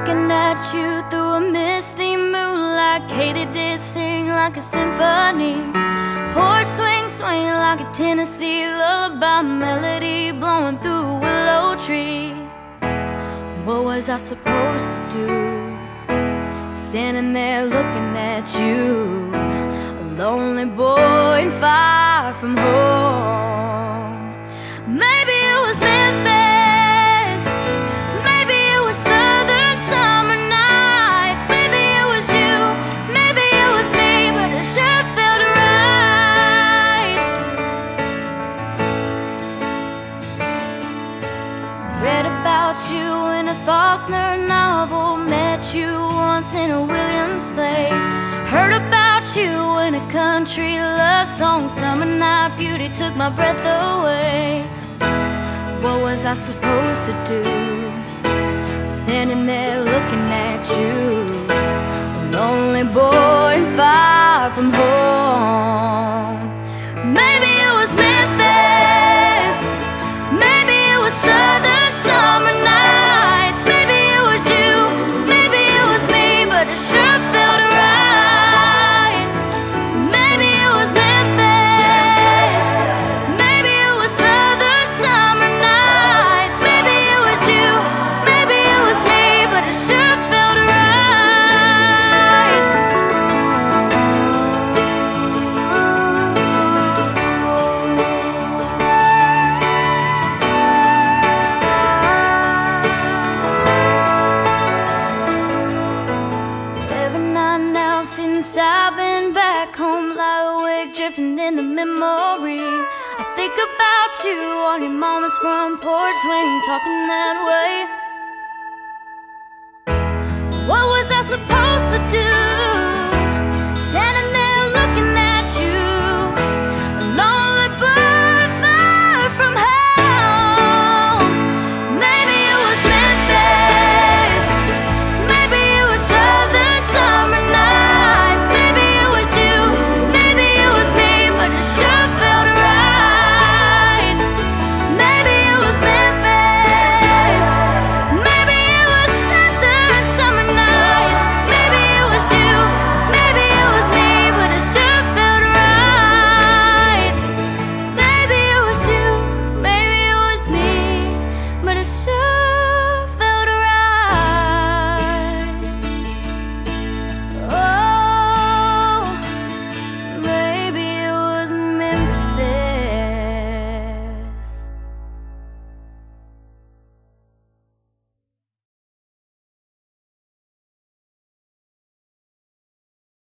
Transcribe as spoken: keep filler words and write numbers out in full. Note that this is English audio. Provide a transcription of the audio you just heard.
looking at you through a misty moonlight. Katy did sing like a symphony. Porch swing, swing like a Tennessee lullaby. Melody blowing through a willow tree. What was I supposed to do? Standing there looking at you, a lonely boy far from home. Maybe it was Memphis, maybe it was southern summer nights. Maybe it was you, maybe it was me, but it sure felt right. Read about you in a Faulkner novel, met you once in a Williams play, heard about you in a country love song. Summer night beauty took my breath away. What was I supposed to do? Standing there looking at you, a lonely boy far from home. Maybe it was Memphis, maybe it was southern summer nights. Maybe it was you, maybe it was me, but it sure felt right. Maybe it was Memphis, maybe it was southern summer nights. Maybe it was you, maybe it was me, but it sure felt right. Every night now since I've been back home, lie awake drifting in the memory. I think about you on your mama's front porch swing, talking that way. What was I supposed to do?